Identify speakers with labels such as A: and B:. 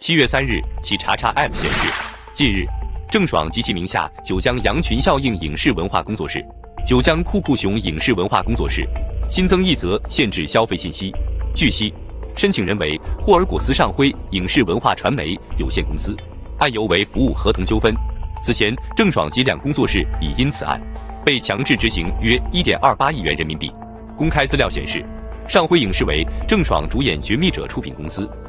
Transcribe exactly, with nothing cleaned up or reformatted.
A: 七月三日，其查查 App 显示，近日，郑爽及其名下九江羊群效应影视文化工作室、九江酷酷熊影视文化工作室新增一则限制消费信息。据悉，申请人为霍尔果斯上辉影视文化传媒有限公司，案由为服务合同纠纷。此前，郑爽及两工作室已因此案被强制执行约 一点二八亿元人民币。公开资料显示，上辉影视为郑爽主演《绝密者》出品公司。